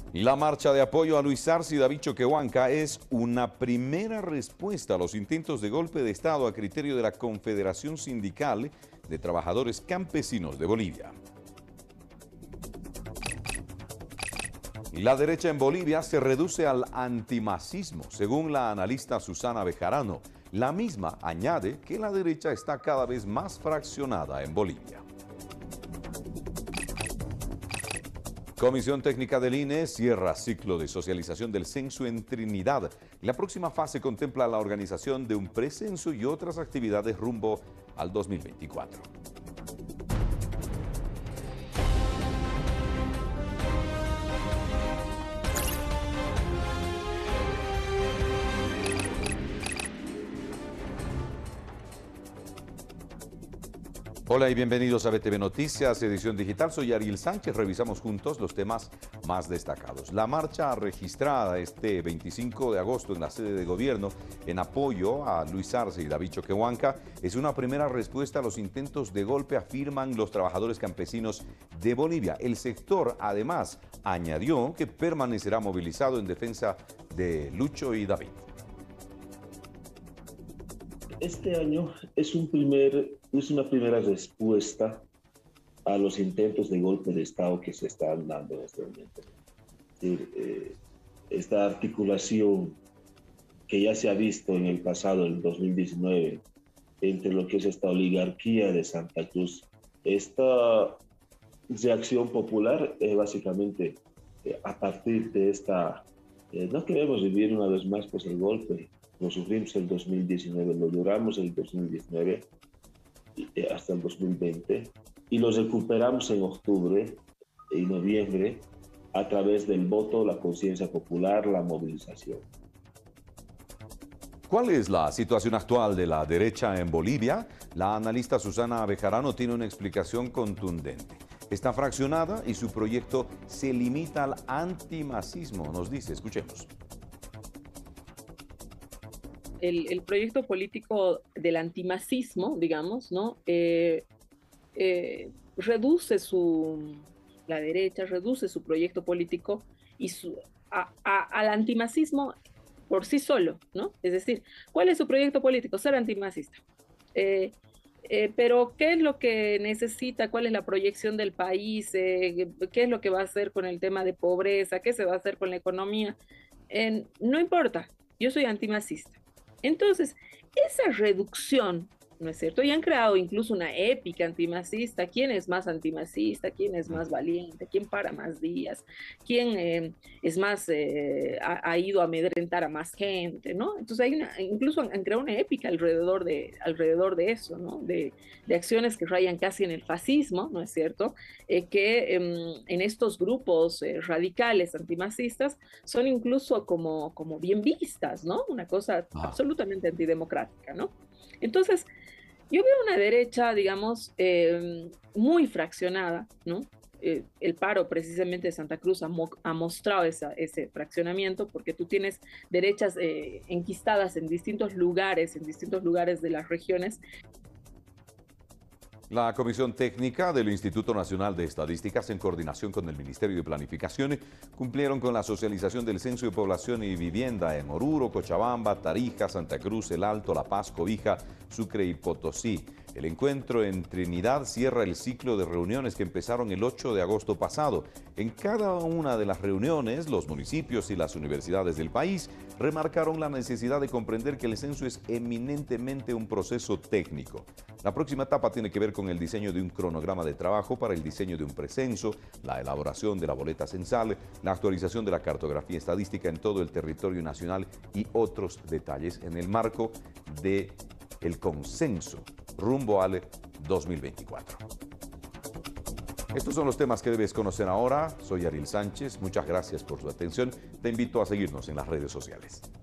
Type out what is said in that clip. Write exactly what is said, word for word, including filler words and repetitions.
La marcha de apoyo a Luis Arce y David Choquehuanca es una primera respuesta a los intentos de golpe de Estado a criterio de la Confederación Sindical de Trabajadores Campesinos de Bolivia. La derecha en Bolivia se reduce al antimasismo, según la analista Susana Bejarano. La misma añade que la derecha está cada vez más fraccionada en Bolivia. Comisión Técnica del I N E cierra ciclo de socialización del censo en Trinidad. La próxima fase contempla la organización de un precenso y otras actividades rumbo al dos mil veinticuatro. Hola y bienvenidos a B T V Noticias, edición digital. Soy Ariel Sánchez. Revisamos juntos los temas más destacados. La marcha registrada este veinticinco de agosto en la sede de gobierno en apoyo a Luis Arce y David Choquehuanca es una primera respuesta a los intentos de golpe, afirman los trabajadores campesinos de Bolivia. El sector, además, añadió que permanecerá movilizado en defensa de Lucho y David. Este año es, un primer, es una primera respuesta a los intentos de golpe de Estado que se están dando en este momento. Es decir, eh, esta articulación que ya se ha visto en el pasado, en dos mil diecinueve, entre lo que es esta oligarquía de Santa Cruz, esta reacción popular es básicamente eh, a partir de esta... Eh, no queremos vivir una vez más pues, el golpe. Lo sufrimos el dos mil diecinueve, lo duramos el dos mil diecinueve hasta el dos mil veinte y lo recuperamos en octubre y noviembre a través del voto, la conciencia popular, la movilización. ¿Cuál es la situación actual de la derecha en Bolivia? La analista Susana Bejarano tiene una explicación contundente. Está fraccionada y su proyecto se limita al antimasismo, nos dice, escuchemos. El, el proyecto político del antimasismo, digamos, ¿no? Eh, eh, reduce su, la derecha, reduce su proyecto político y su, a, a, al antimasismo por sí solo, ¿no? Es decir, ¿cuál es su proyecto político? Ser antimasista. Eh, eh, pero, ¿qué es lo que necesita? ¿Cuál es la proyección del país? Eh, ¿Qué es lo que va a hacer con el tema de pobreza? ¿Qué se va a hacer con la economía? Eh, no importa, yo soy antimasista. Entonces, esa reducción, ¿no es cierto? Y han creado incluso una épica antimasista. ¿Quién es más antimasista? ¿Quién es más valiente? ¿Quién para más días? ¿Quién eh, es más, eh, ha, ha ido a amedrentar a más gente, ¿no? Entonces, hay una, incluso han, han creado una épica alrededor de, alrededor de eso, ¿no? De, de acciones que rayan casi en el fascismo, ¿no es cierto? Eh, que eh, en estos grupos eh, radicales antimasistas son incluso como, como bien vistas, ¿no? Una cosa ah. absolutamente antidemocrática, ¿no? Entonces, yo veo una derecha, digamos, eh, muy fraccionada, ¿no? Eh, el paro precisamente de Santa Cruz ha, mo ha mostrado esa, ese fraccionamiento porque tú tienes derechas eh, enquistadas en distintos lugares, en distintos lugares de las regiones. La Comisión Técnica del Instituto Nacional de Estadísticas, en coordinación con el Ministerio de Planificación, cumplieron con la socialización del Censo de Población y Vivienda en Oruro, Cochabamba, Tarija, Santa Cruz, El Alto, La Paz, Cobija, Sucre y Potosí. El encuentro en Trinidad cierra el ciclo de reuniones que empezaron el ocho de agosto pasado. En cada una de las reuniones, los municipios y las universidades del país remarcaron la necesidad de comprender que el censo es eminentemente un proceso técnico. La próxima etapa tiene que ver con el diseño de un cronograma de trabajo para el diseño de un precenso, la elaboración de la boleta censal, la actualización de la cartografía estadística en todo el territorio nacional y otros detalles en el marco de el consenso rumbo al dos mil veinticuatro. Estos son los temas que debes conocer ahora. Soy Ariel Sánchez. Muchas gracias por su atención. Te invito a seguirnos en las redes sociales.